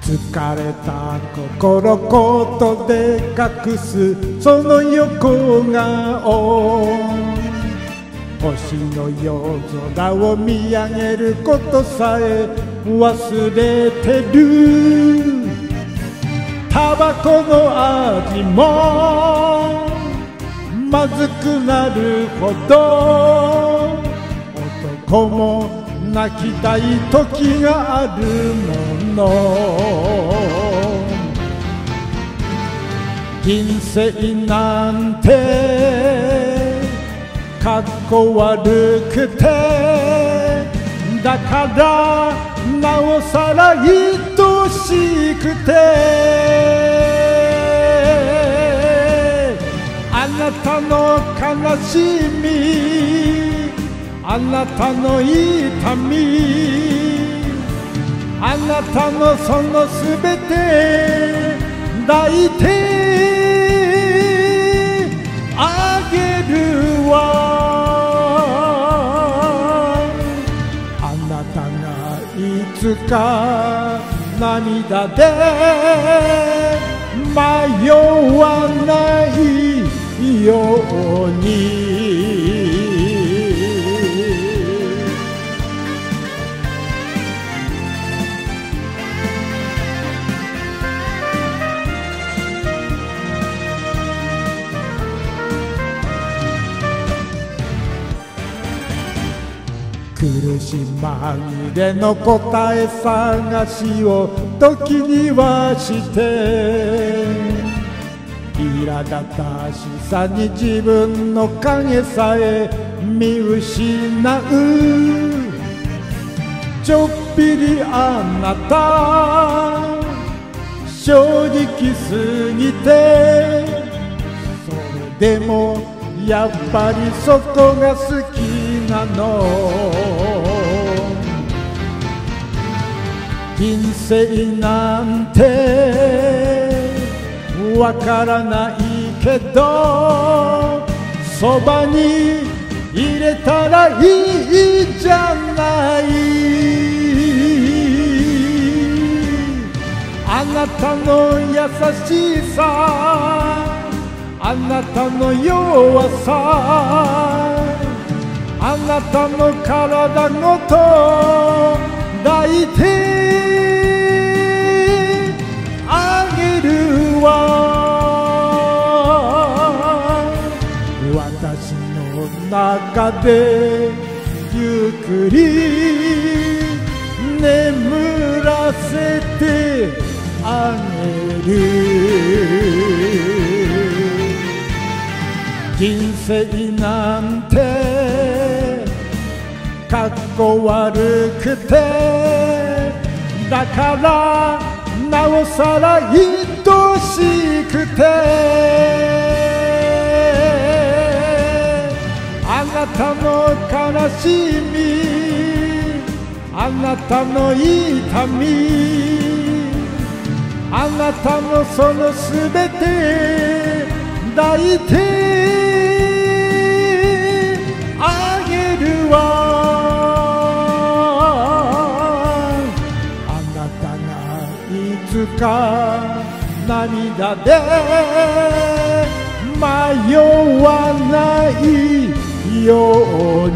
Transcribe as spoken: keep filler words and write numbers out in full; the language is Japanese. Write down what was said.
疲れた心ことで隠すその横顔、星の夜空を見上げることさえ忘れてる。タバコの味もまずくなるほど、男も泣きたい時があるもの。人生なんてかっこ悪くて、だからなおさら愛しくて、あなたの悲しみ、あなたの痛み、あなたのそのすべて抱いてあげるわ。あなたがいつか涙で迷わないように、苦し紛れの答え探しを時にはして、苛立たしさに自分の影さえ見失う。ちょっぴりあなた正直すぎて、それでもやっぱりそこが好きなの。人生なんてわからないけど、そばに入れたらいいじゃない。あなたの優しさ、あなたの弱さ、あなたの体ごと抱いてあげるわ。私の中でゆっくり眠らせてあげる。人生なんてかっこ悪くて、だからなおさら愛しくて、あなたの悲しみ、あなたの痛み、あなたのそのすべて抱いてあげるわ。あなたがいつか涙で迷わないよう